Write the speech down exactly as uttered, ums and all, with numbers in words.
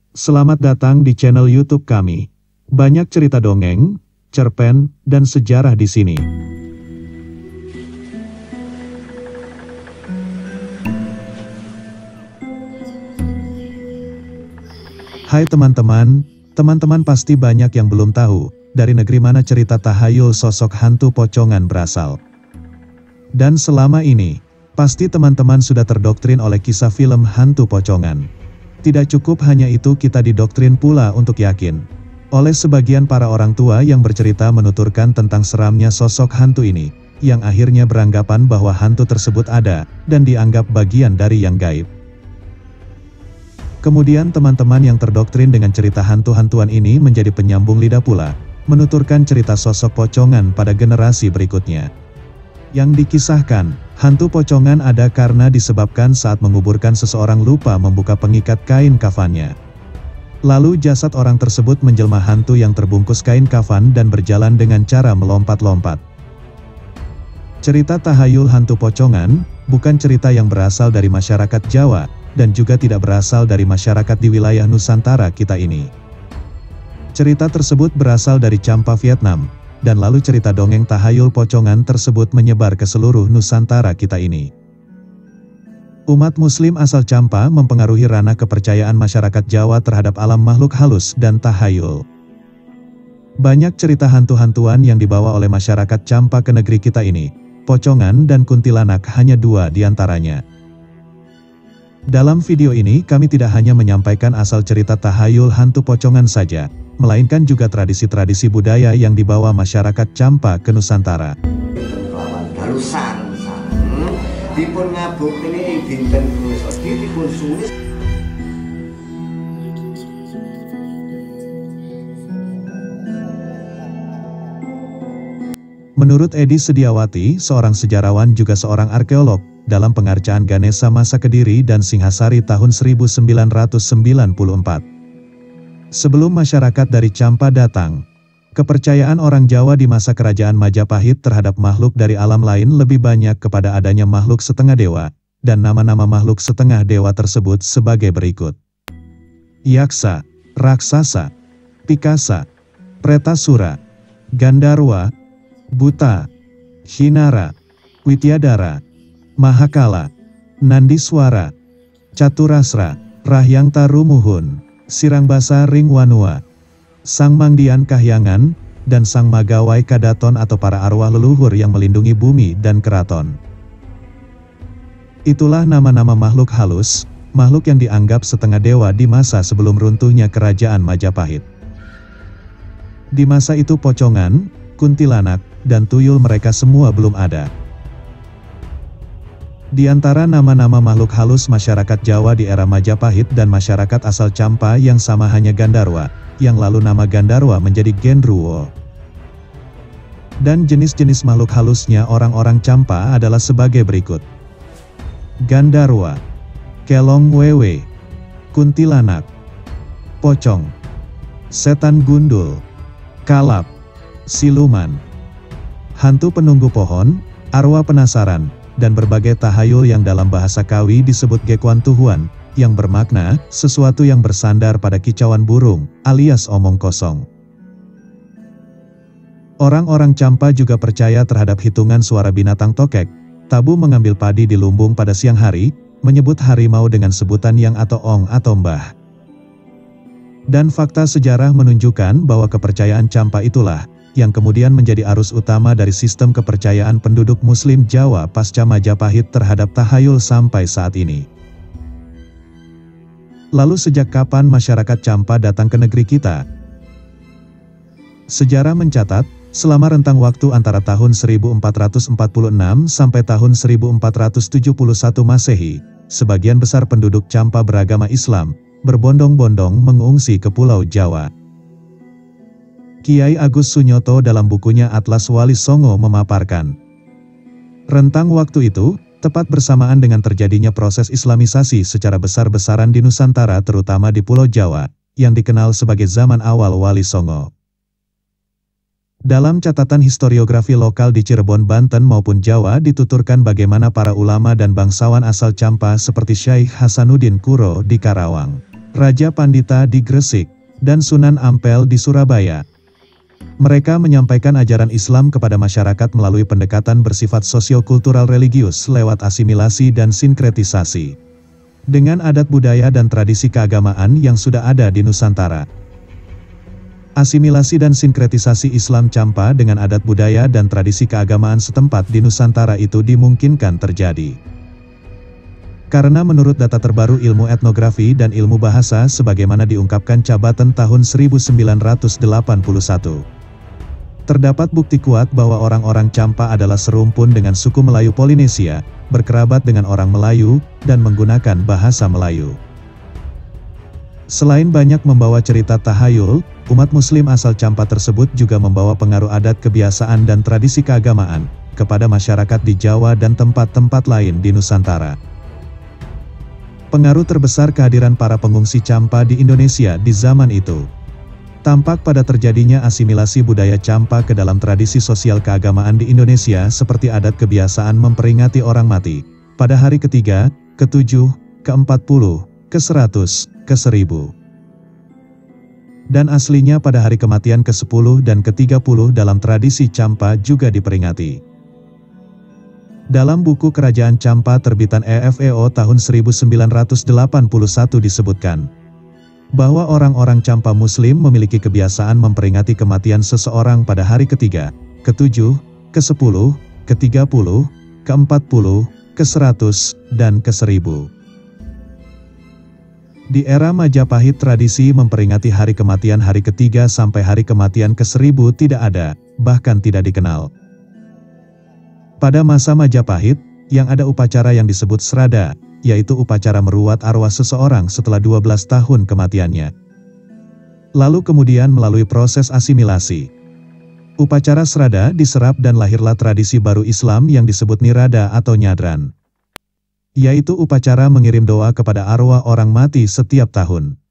Selamat datang di channel YouTube kami. Banyak cerita dongeng, cerpen, dan sejarah di sini. Hai teman-teman, teman-teman pasti banyak yang belum tahu, dari negeri mana cerita tahayul sosok hantu pocongan berasal. Dan selama ini, pasti teman-teman sudah terdoktrin oleh kisah film hantu pocongan. Tidak cukup hanya itu, kita didoktrin pula untuk yakin oleh sebagian para orang tua yang bercerita menuturkan tentang seramnya sosok hantu ini, yang akhirnya beranggapan bahwa hantu tersebut ada, dan dianggap bagian dari yang gaib. Kemudian teman-teman yang terdoktrin dengan cerita hantu-hantuan ini menjadi penyambung lidah pula, menuturkan cerita sosok pocongan pada generasi berikutnya. Yang dikisahkan, hantu pocongan ada karena disebabkan saat menguburkan seseorang lupa membuka pengikat kain kafannya. Lalu jasad orang tersebut menjelma hantu yang terbungkus kain kafan dan berjalan dengan cara melompat-lompat. Cerita tahayul hantu pocongan bukan cerita yang berasal dari masyarakat Jawa, dan juga tidak berasal dari masyarakat di wilayah Nusantara kita ini. Cerita tersebut berasal dari Champa, Vietnam, dan lalu cerita dongeng tahayul pocongan tersebut menyebar ke seluruh Nusantara kita ini. Umat muslim asal Champa mempengaruhi ranah kepercayaan masyarakat Jawa terhadap alam makhluk halus dan tahayul. Banyak cerita hantu-hantuan yang dibawa oleh masyarakat Champa ke negeri kita ini, pocongan dan kuntilanak hanya dua diantaranya. Dalam video ini kami tidak hanya menyampaikan asal cerita tahayul hantu pocongan saja, melainkan juga tradisi-tradisi budaya yang dibawa masyarakat Champa ke Nusantara. Lawan dalusan sang dipun ngabukteni ing dinten Kumis dipun sulis. Menurut Edi Sediawati, seorang sejarawan juga seorang arkeolog, dalam pengarcaan Ganesha masa Kediri dan Singhasari tahun seribu sembilan ratus sembilan puluh empat. Sebelum masyarakat dari Champa datang, kepercayaan orang Jawa di masa kerajaan Majapahit terhadap makhluk dari alam lain lebih banyak kepada adanya makhluk setengah dewa, dan nama-nama makhluk setengah dewa tersebut sebagai berikut: Yaksa, Raksasa, Pikasa, Pretasura, Gandarwa, Buta, Hinara, Wityadara, Mahakala, Nandiswara, Caturasra, Rahyang Tarumuhun, Sirangbasa Ringwanua, Sang Mangdian Kahyangan, dan Sang Magawai Kadaton atau para arwah leluhur yang melindungi bumi dan keraton. Itulah nama-nama makhluk halus, makhluk yang dianggap setengah dewa di masa sebelum runtuhnya kerajaan Majapahit. Di masa itu pocongan, kuntilanak, dan tuyul mereka semua belum ada. Di antara nama-nama makhluk halus masyarakat Jawa di era Majapahit dan masyarakat asal Champa yang sama hanya Gandarwa, yang lalu nama Gandarwa menjadi Gendruwo. Dan jenis-jenis makhluk halusnya orang-orang Champa adalah sebagai berikut: Gandarwa, Kelong Wewe, Kuntilanak, Pocong, Setan Gundul, Kalap, Siluman, Hantu Penunggu Pohon, Arwah Penasaran, dan berbagai tahayul yang dalam bahasa Kawi disebut Gekuan Tuhuan, yang bermakna sesuatu yang bersandar pada kicauan burung, alias omong kosong. Orang-orang Champa juga percaya terhadap hitungan suara binatang tokek, tabu mengambil padi di lumbung pada siang hari, menyebut harimau dengan sebutan yang atau ong atau mbah. Dan fakta sejarah menunjukkan bahwa kepercayaan Champa itulah yang kemudian menjadi arus utama dari sistem kepercayaan penduduk muslim Jawa pasca Majapahit terhadap tahayul sampai saat ini. Lalu sejak kapan masyarakat Champa datang ke negeri kita? Sejarah mencatat, selama rentang waktu antara tahun seribu empat ratus empat puluh enam sampai tahun seribu empat ratus tujuh puluh satu Masehi, sebagian besar penduduk Champa beragama Islam, berbondong-bondong mengungsi ke Pulau Jawa. Kiai Agus Sunyoto dalam bukunya Atlas Wali Songo memaparkan, rentang waktu itu, tepat bersamaan dengan terjadinya proses Islamisasi secara besar-besaran di Nusantara terutama di Pulau Jawa, yang dikenal sebagai zaman awal Wali Songo. Dalam catatan historiografi lokal di Cirebon, Banten maupun Jawa dituturkan bagaimana para ulama dan bangsawan asal Champa seperti Syekh Hasanuddin Kuro di Karawang, Raja Pandita di Gresik, dan Sunan Ampel di Surabaya. Mereka menyampaikan ajaran Islam kepada masyarakat melalui pendekatan bersifat sosio-kultural religius lewat asimilasi dan sinkretisasi dengan adat budaya dan tradisi keagamaan yang sudah ada di Nusantara. Asimilasi dan sinkretisasi Islam Champa dengan adat budaya dan tradisi keagamaan setempat di Nusantara itu dimungkinkan terjadi karena menurut data terbaru ilmu etnografi dan ilmu bahasa sebagaimana diungkapkan Cabaten tahun seribu sembilan ratus delapan puluh satu. Terdapat bukti kuat bahwa orang-orang Champa adalah serumpun dengan suku Melayu Polinesia, berkerabat dengan orang Melayu, dan menggunakan bahasa Melayu. Selain banyak membawa cerita tahayul, umat muslim asal Champa tersebut juga membawa pengaruh adat kebiasaan dan tradisi keagamaan kepada masyarakat di Jawa dan tempat-tempat lain di Nusantara. Pengaruh terbesar kehadiran para pengungsi Champa di Indonesia di zaman itu tampak pada terjadinya asimilasi budaya Champa ke dalam tradisi sosial keagamaan di Indonesia seperti adat kebiasaan memperingati orang mati pada hari ketiga, ketujuh, keempat puluh, keseratus, keseribu. Dan aslinya pada hari kematian kesepuluh dan ketiga puluh dalam tradisi Champa juga diperingati. Dalam buku Kerajaan Champa terbitan E F E O tahun seribu sembilan ratus delapan puluh satu disebutkan bahwa orang-orang Champa Muslim memiliki kebiasaan memperingati kematian seseorang pada hari ketiga, ketujuh, kesepuluh, ketiga puluh, keempat puluh, keseratus, dan keseribu. Di era Majapahit tradisi memperingati hari kematian hari ketiga sampai hari kematian keseribu tidak ada, bahkan tidak dikenal. Pada masa Majapahit, yang ada upacara yang disebut srada, yaitu upacara meruat arwah seseorang setelah dua belas tahun kematiannya. Lalu kemudian melalui proses asimilasi. Upacara srada diserap dan lahirlah tradisi baru Islam yang disebut nirada atau nyadran, yaitu upacara mengirim doa kepada arwah orang mati setiap tahun.